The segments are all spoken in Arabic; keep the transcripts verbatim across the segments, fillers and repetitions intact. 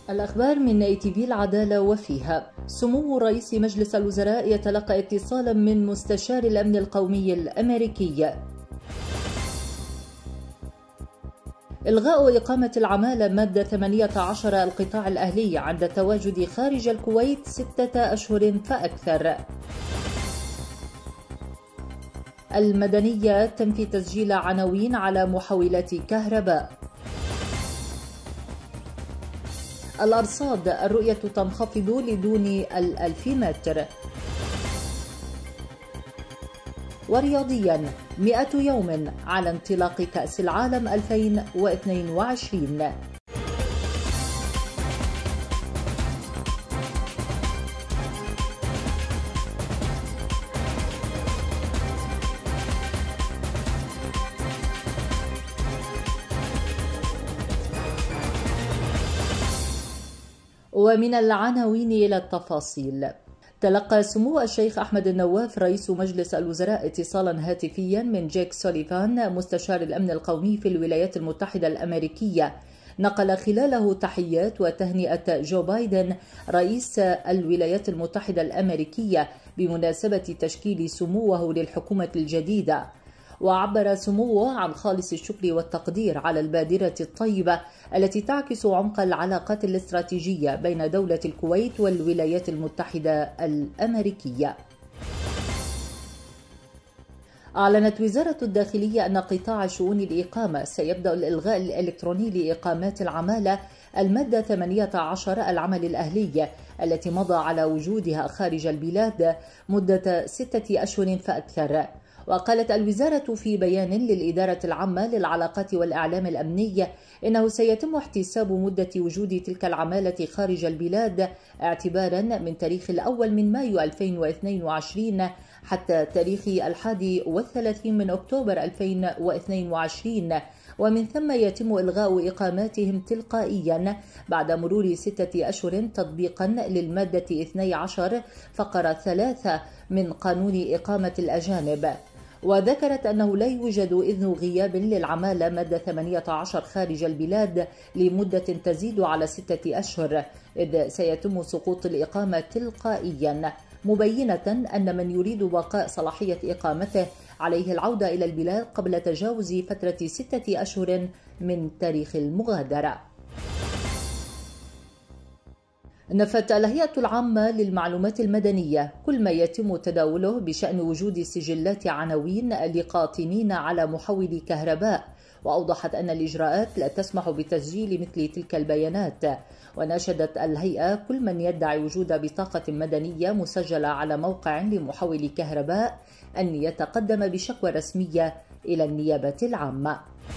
الأخبار من اي تي في العدالة وفيها: سمو رئيس مجلس الوزراء يتلقى اتصالا من مستشار الأمن القومي الأمريكي. إلغاء إقامة العمالة مادة ثمانية عشر القطاع الأهلي عند التواجد خارج الكويت ستة أشهر فأكثر. المدنية تنفي تسجيل عناوين على محولات كهرباء. الأرصاد: الرؤية تنخفض لدون الألف متر. ورياضيا: مئة يوم على انطلاق كأس العالم ألفين واثنين وعشرين. ومن العناوين إلى التفاصيل. تلقى سمو الشيخ أحمد النواف رئيس مجلس الوزراء اتصالا هاتفيا من جيك سوليفان مستشار الأمن القومي في الولايات المتحدة الأمريكية، نقل خلاله تحيات وتهنئة جو بايدن رئيس الولايات المتحدة الأمريكية بمناسبة تشكيل سموه للحكومة الجديدة. وعبر سموه عن خالص الشكر والتقدير على البادرة الطيبة التي تعكس عمق العلاقات الاستراتيجية بين دولة الكويت والولايات المتحدة الأمريكية. أعلنت وزارة الداخلية أن قطاع شؤون الإقامة سيبدأ الإلغاء الإلكتروني لإقامات العمالة المادة ثمانية عشر العمل الأهلي التي مضى على وجودها خارج البلاد مدة ستة أشهر فأكثر. وقالت الوزارة في بيان للإدارة العامة للعلاقات والإعلام الأمني إنه سيتم احتساب مدة وجود تلك العمالة خارج البلاد اعتبارا من تاريخ الأول من مايو ألفين واثنين وعشرين حتى تاريخ الحادي والثلاثين من أكتوبر ألفين واثنين وعشرين، ومن ثم يتم إلغاء إقاماتهم تلقائيا بعد مرور ستة أشهر تطبيقا للمادة اثني عشر فقرة ثلاثة من قانون إقامة الأجانب. وذكرت أنه لا يوجد إذن غياب للعمالة مادة ثمانية عشر خارج البلاد لمدة تزيد على ستة أشهر، إذ سيتم سقوط الإقامة تلقائيا، مبينة أن من يريد بقاء صلاحية إقامته عليه العودة إلى البلاد قبل تجاوز فترة ستة أشهر من تاريخ المغادرة. نفت الهيئة العامة للمعلومات المدنية كل ما يتم تداوله بشأن وجود سجلات عناوين لقاطنين على محول كهرباء، وأوضحت أن الإجراءات لا تسمح بتسجيل مثل تلك البيانات. وناشدت الهيئة كل من يدعي وجود بطاقة مدنية مسجلة على موقع لمحول كهرباء أن يتقدم بشكوى رسمية إلى النيابة العامة.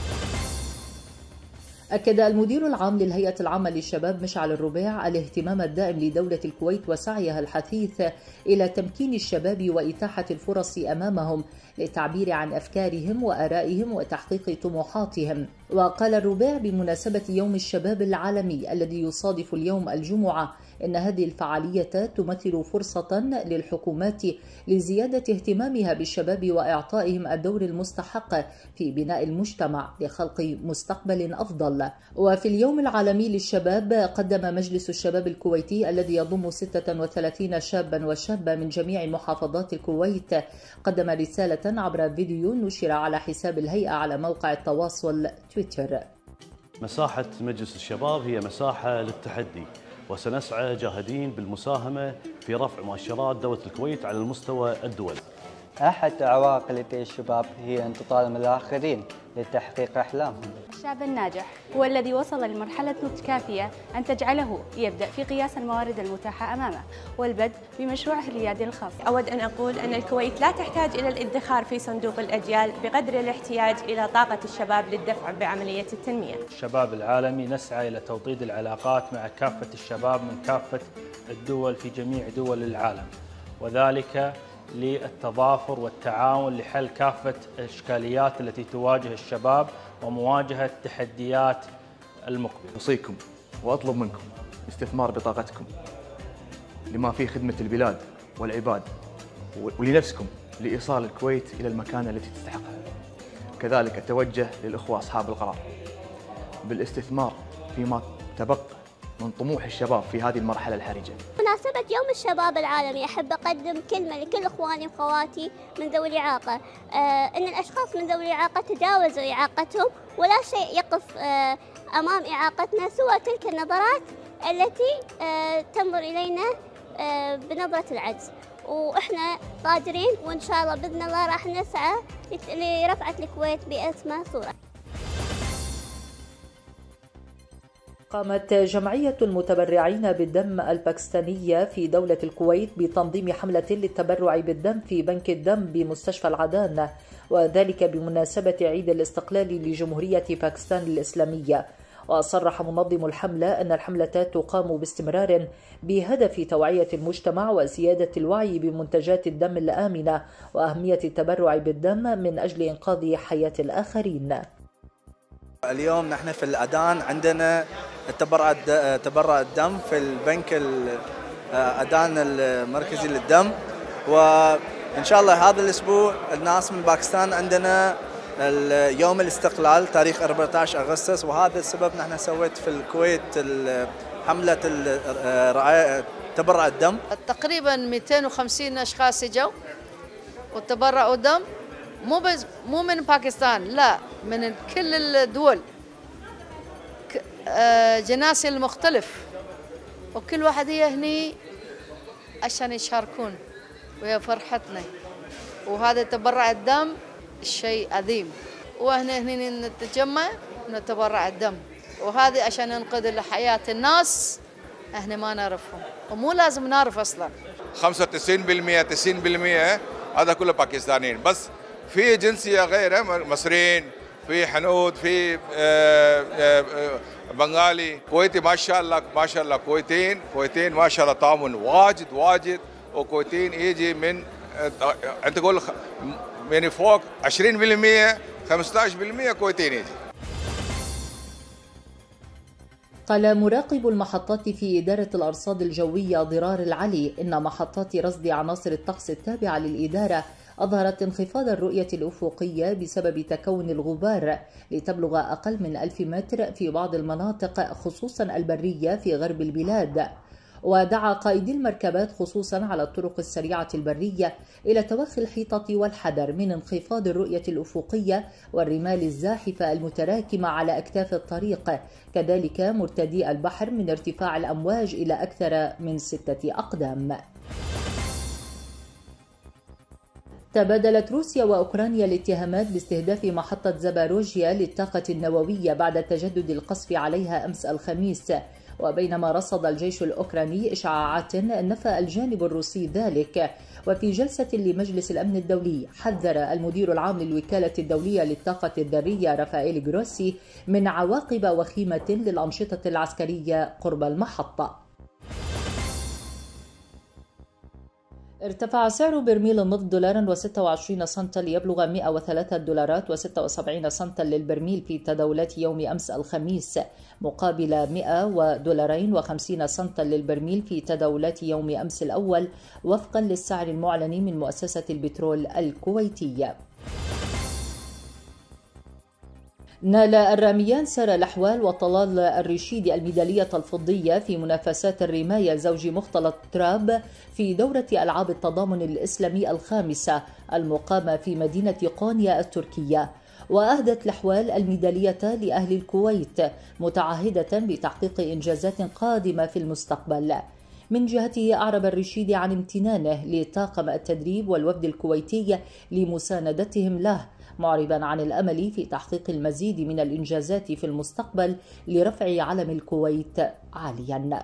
أكد المدير العام للهيئة العامة للشباب مشعل الربيع الاهتمام الدائم لدولة الكويت وسعيها الحثيث إلى تمكين الشباب وإتاحة الفرص أمامهم للتعبير عن أفكارهم وآرائهم وتحقيق طموحاتهم. وقال الربيع بمناسبة يوم الشباب العالمي الذي يصادف اليوم الجمعة إن هذه الفعالية تمثل فرصة للحكومات لزيادة اهتمامها بالشباب وإعطائهم الدور المستحق في بناء المجتمع لخلق مستقبل أفضل. وفي اليوم العالمي للشباب قدم مجلس الشباب الكويتي الذي يضم ستة وثلاثين شابا وشابة من جميع محافظات الكويت قدم رسالة عبر فيديو نشر على حساب الهيئة على موقع التواصل تويتر. مساحة مجلس الشباب هي مساحة للتحدي، وسنسعى جاهدين بالمساهمة في رفع مؤشرات دولة الكويت على المستوى الدولي. أحد أعواق لدى الشباب هي أن تطالب الآخرين لتحقيق أحلامهم. الشاب الناجح هو الذي وصل لمرحلة نضج كافية أن تجعله يبدأ في قياس الموارد المتاحة أمامه والبدء بمشروعه الريادي الخاص. أود أن أقول أن الكويت لا تحتاج إلى الادخار في صندوق الأجيال بقدر الاحتياج إلى طاقة الشباب للدفع بعملية التنمية. الشباب العالمي نسعى إلى توطيد العلاقات مع كافة الشباب من كافة الدول في جميع دول العالم، وذلك للتضافر والتعاون لحل كافة الإشكاليات التي تواجه الشباب ومواجهة تحديات المقبل. أوصيكم وأطلب منكم استثمار بطاقتكم لما فيه خدمة البلاد والعباد، ولنفسكم لإيصال الكويت إلى المكانة التي تستحقها. كذلك أتوجه للأخوة أصحاب القرار بالاستثمار فيما تبقى من طموح الشباب في هذه المرحلة الحرجة. بمناسبة يوم الشباب العالمي أحب أقدم كلمة لكل إخواني وأخواتي من ذوي الإعاقة، آه إن الأشخاص من ذوي الإعاقة تجاوزوا إعاقتهم ولا شيء يقف آه أمام إعاقتنا سوى تلك النظرات التي آه تنظر إلينا آه بنظرة العجز، وإحنا قادرين وإن شاء الله بإذن الله راح نسعى لرفعة الكويت بأسمى صورة. قامت جمعية المتبرعين بالدم الباكستانية في دولة الكويت بتنظيم حملة للتبرع بالدم في بنك الدم بمستشفى العدان، وذلك بمناسبة عيد الاستقلال لجمهورية باكستان الإسلامية. وصرح منظم الحملة أن الحملة تقام باستمرار بهدف توعية المجتمع وزيادة الوعي بمنتجات الدم الآمنة وأهمية التبرع بالدم من أجل إنقاذ حياة الآخرين. اليوم نحن في الأدان عندنا تبرع تبرع الدم في البنك الأدان المركزي للدم، وإن شاء الله هذا الأسبوع الناس من باكستان عندنا يوم الاستقلال تاريخ أربعة عشر أغسطس، وهذا السبب نحن سويت في الكويت حملة تبرع الدم. تقريبا مئتين وخمسين أشخاص اجوا وتبرعوا دم، مو بس مو من باكستان، لا من كل الدول، جناسي المختلف، وكل واحد هي هني عشان يشاركون وهي فرحتنا. وهذا تبرع الدم شيء عظيم، واحنا هني نتجمع ونتبرع الدم، وهذه عشان ننقذ حياة الناس احنا ما نعرفهم ومو لازم نعرف اصلا. خمسة وتسعين بالمئة تسعين بالمئة هذا كله باكستانيين، بس في جنسية غيره مصريين، في حنود، في بنغالي، كويتي، ما شاء الله ما شاء الله كويتين كويتين ما شاء الله تعاون واجد واجد، وكويتين يجي من انت تقول من فوق عشرين بالمئة خمسة عشر بالمئة كويتين يجي. قال مراقب المحطات في إدارة الأرصاد الجوية ضرار العلي إن محطات رصد عناصر الطقس التابعة للإدارة أظهرت انخفاض الرؤية الأفقية بسبب تكون الغبار لتبلغ أقل من ألف متر في بعض المناطق خصوصا البرية في غرب البلاد. ودعا قائدي المركبات خصوصا على الطرق السريعة البرية إلى توخي الحيطة والحذر من انخفاض الرؤية الأفقية والرمال الزاحفة المتراكمة على أكتاف الطريق، كذلك مرتدي البحر من ارتفاع الأمواج إلى أكثر من ستة أقدام. تبادلت روسيا وأوكرانيا الاتهامات باستهداف محطة زاباروجيا للطاقة النووية بعد تجدد القصف عليها أمس الخميس. وبينما رصد الجيش الأوكراني إشعاعات نفى الجانب الروسي ذلك. وفي جلسة لمجلس الأمن الدولي حذر المدير العام للوكالة الدولية للطاقة الذرية رافائيل جروسي من عواقب وخيمة للأنشطة العسكرية قرب المحطة. ارتفع سعر برميل النفط دولارا وستة وعشرين سنتا ليبلغ مئة وثلاثة دولارات وستة وسبعين سنتا للبرميل في تداولات يوم أمس الخميس، مقابل مئة ودولارين وخمسين سنتا للبرميل في تداولات يوم أمس الأول، وفقا للسعر المعلن من مؤسسة البترول الكويتية. نال الراميان سارة الأحوال وطلال الرشيدي الميدالية الفضية في منافسات الرماية زوج مختلط تراب في دورة ألعاب التضامن الإسلامي الخامسة المقامة في مدينة قونيا التركية. وأهدت الأحوال الميدالية لأهل الكويت متعهدة بتحقيق إنجازات قادمة في المستقبل. من جهته أعرب الرشيدي عن امتنانه لطاقم التدريب والوفد الكويتي لمساندتهم له، معربا عن الأمل في تحقيق المزيد من الإنجازات في المستقبل لرفع علم الكويت عاليا.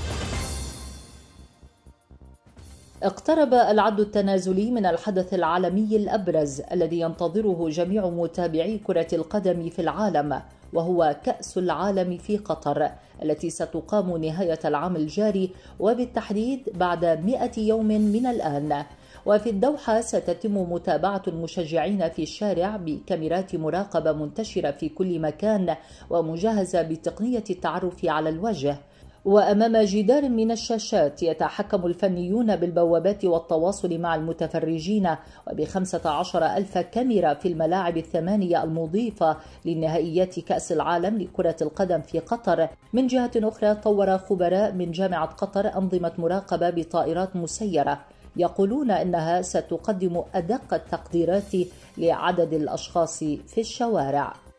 اقترب العد التنازلي من الحدث العالمي الأبرز الذي ينتظره جميع متابعي كرة القدم في العالم، وهو كأس العالم في قطر التي ستقام نهاية العام الجاري وبالتحديد بعد مئة يوم من الآن. وفي الدوحة ستتم متابعة المشجعين في الشارع بكاميرات مراقبة منتشرة في كل مكان ومجهزة بتقنية التعرف على الوجه. وأمام جدار من الشاشات يتحكم الفنيون بالبوابات والتواصل مع المتفرجين، وبخمسة عشر ألف كاميرا في الملاعب الثمانية المضيفة لنهائيات كأس العالم لكرة القدم في قطر. من جهة أخرى، طور خبراء من جامعة قطر أنظمة مراقبة بطائرات مسيرة يقولون أنها ستقدم أدق التقديرات لعدد الأشخاص في الشوارع.